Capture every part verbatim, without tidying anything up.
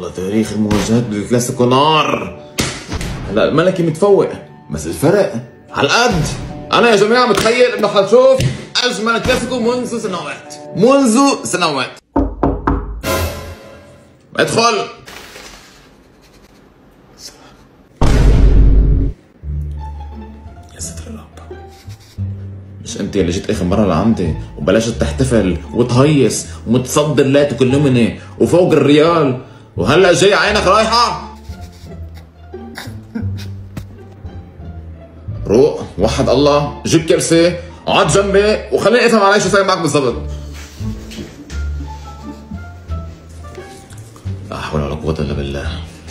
تاريخ المواجهات بالكلاسيكو نار. هلا الملكي متفوق بس الفرق على القد. انا يا جماعه متخيل انه حنشوف اجمل كلاسيكو منذ سنوات منذ سنوات. ادخل. يا ستر الرب، مش انت اللي جيت اخر مره لعندي وبلشت تحتفل وتهيص ومتصدر لا تكلمني وفوق الريال، وهلا جاي عينك رايحه؟ روق وحد الله، جيب كرسي اقعد جنبي وخليني افهم علي شو صاير معك بالضبط. لا حول ولا قوة الا بالله.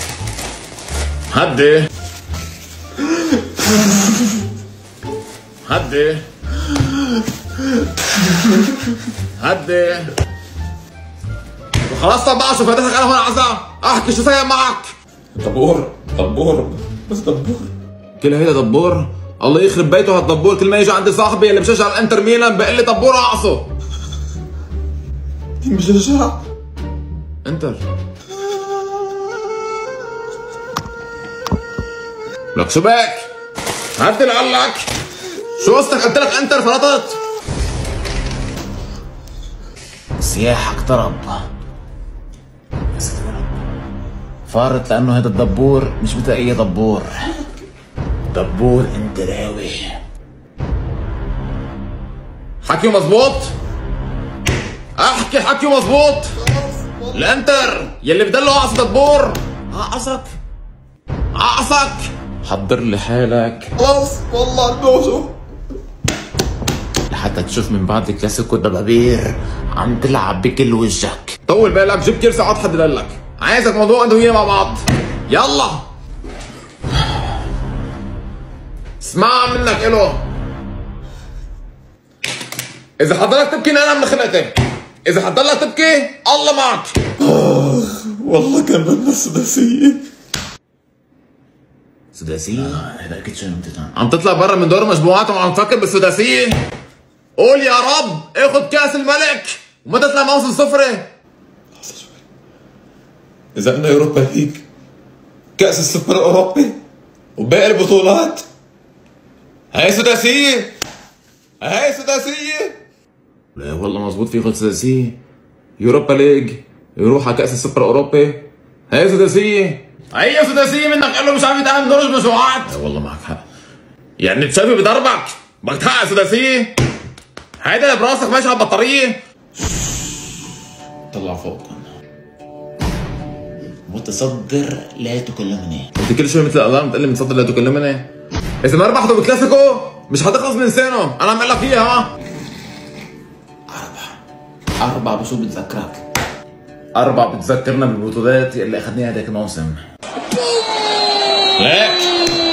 هدي هدي هدي وخلاص. طب بقى شو فاتحك انا هون عزا احكي شو صاير معك؟ دبور دبور بس دبور. كل هيدا دبور؟ الله يخرب بيته هالدبور، كل ما يجي عند صاحبي اللي مشجع الانتر ميلان بقول لي دبور اعصه. مين مشجع؟ انتر. لك شو بك؟ هدي لقلك شو قصتك؟ قلت لك انتر فرطت. سياح اقترب. يا ستر يا رب. فارت لانه هذا الدبور مش مثل اي دبور، دبور انتراوي. حكيه مظبوط؟ احكي حكيه مظبوط؟ الانتر يلي بدله عصا دبور عقصك عقصك. حضر لي حالك خلاص والله نوزو لحتى تشوف من بعد الكلاسيكو الدبابير عم تلعب بكل وجهك. طول بالك، جيب كرسي اقعد حد لك، عايزك موضوع انت وهي مع بعض. يلا اسمع منك الو. اذا حضرتك تبكي انا من خلقتي، اذا حضرتك تبكي الله معك. اخ والله كان بدنا السداسية. سداسية؟ هذا اكيد شو عم تطلع برا من دور مجموعات وعم تفكر بالسداسية؟ قول يا رب اخذ كاس الملك وما تطلع موسم صفري. لحظة شوي، إذا قلنا يوروبا ليج، كأس السوبر الأوروبي وباقي البطولات، هاي سداسية، هاي سداسية. لا والله مزبوط، في ياخذ سداسية، يوروبا ليج يروح على كأس السوبر الأوروبي، هاي سداسية. هي سداسية منك قال له مش عارف يتعامل دور المجموعات. لا والله معك حق، يعني تشافي بضربك بدك تحقق سداسية؟ هيدا اللي براسك ماشي على البطارية؟ طلع فوق. متصدر لا تكلمني. انت كل شوي مثل الالارم تقول لي متصدر لا تكلمني؟ اذا ما ربحتوا بالكلاسيكو مش حتخلص من لسانه، انا عم اقول لك اياها. اربعة اربعة بشو بتذكرك؟ اربعة بتذكرنا بالبطولات اللي اخذناها هذاك الموسم. ليك